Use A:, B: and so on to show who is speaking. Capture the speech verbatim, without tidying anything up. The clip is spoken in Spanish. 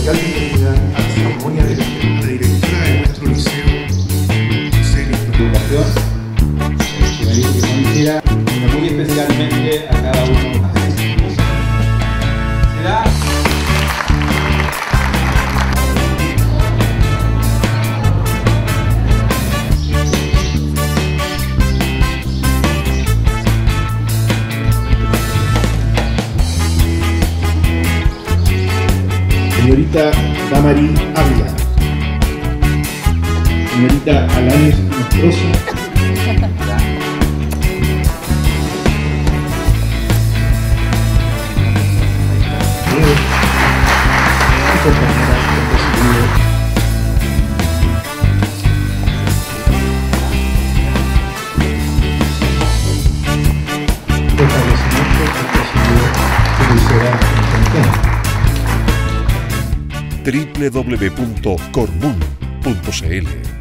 A: cordial bienvenida a la ceremonia de la directora de nuestro liceo, Celia.
B: Educación, que me dice que no hiciera, pero muy especialmente a cada uno de nosotros. ¿Será?
A: Señorita Damari Ávila, señorita Alanis Nostroza, compañera que recibido establecimiento que recibió publicidad en
C: doble u doble u doble u punto cormul punto c l